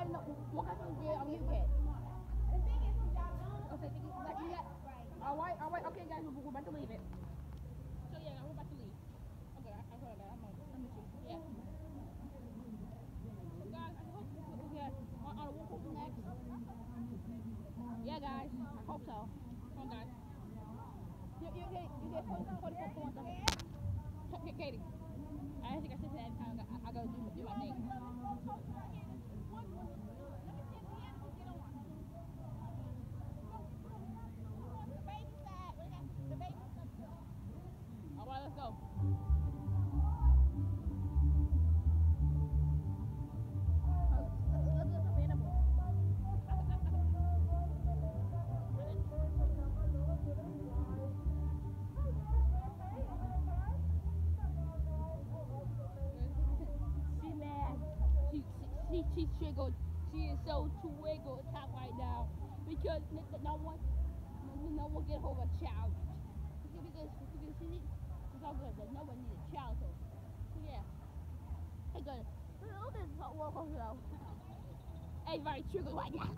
no, what kind of day on you get? Okay, thank you. Like you got. All right. Okay, guys, we're about to leave it. So yeah, we're about to leave. Okay, I heard that. I'm with you. Yeah. So guys, I hope we get on what comes next. Yeah, guys, I hope so. Come on, guys. You get 44 points. Okay, Katie. I think I said that time. I gotta do my thing. All right, let's go. She mad. She triggered. She is so triggered top right now because no one get hold of a child. Because she's all good. There's no one needs a child. So yeah. Hey, good. Look at this walk over though. Everybody triggered right now.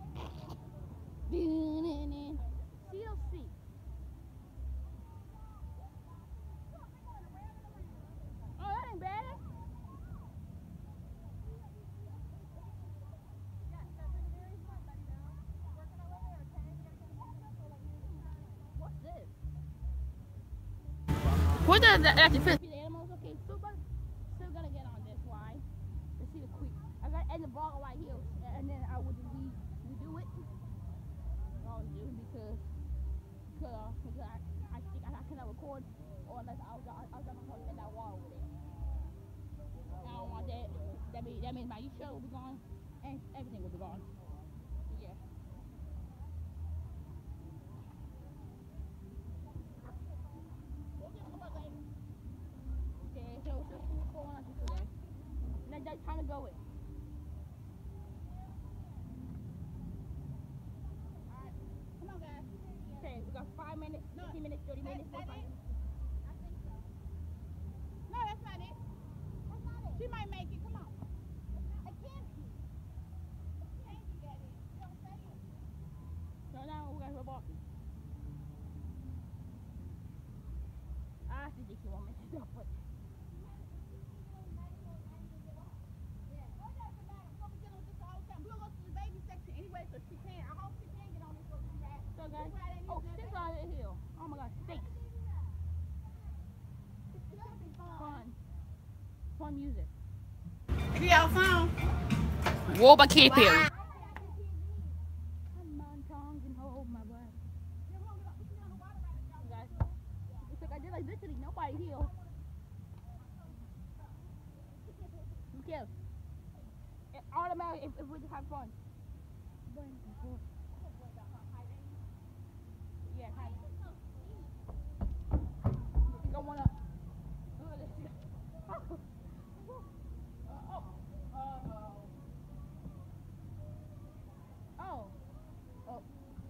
CLC. Oh, that ain't bad. What's this? What does that actually fit? Animals, okay, still gonna get on this. Why? Let's see the quick. I got end the ball right here, and then I would we do it. I'll do because I think I cannot record or unless I was gonna in that wall over there. I don't want that. That means my show will be gone and everything will be gone. Yeah. Okay, so what's going on today? And that's time to go it. Alright, come on guys. Okay, we got 5 minutes, 15 minutes, 30 minutes, 45 minutes. I think so. No, that's not it. That's not it. She might make it, come on. It can't be. It can't be that it. You don't say it. So now we got her walking. I think she won't make it up, but anyway, so she can. I hope she can get on this one. So guys, oh, she's on the hill. Oh my gosh, thanks. Fun music. If you have a phone. Whoa, by Katy Perry. I'm on tongues and hold my breath. Guys, it's like I did like literally nobody here. Who cares? It automatic if we just have fun. Yeah, kind of. You don't wanna. Oh. Oh.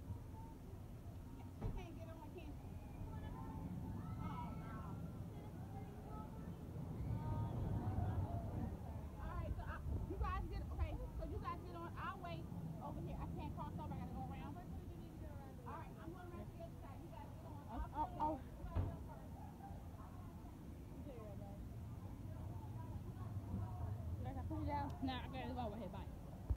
She can't get on, can she? Oh no. Alright, so you guys get okay. So you guys get on. I'll wait over here. I can't cross over. I gotta go around. Alright, I'm going around to the other side. You guys get on. Oh. Guys, I put it down. Nah, I gotta go over here. Bye.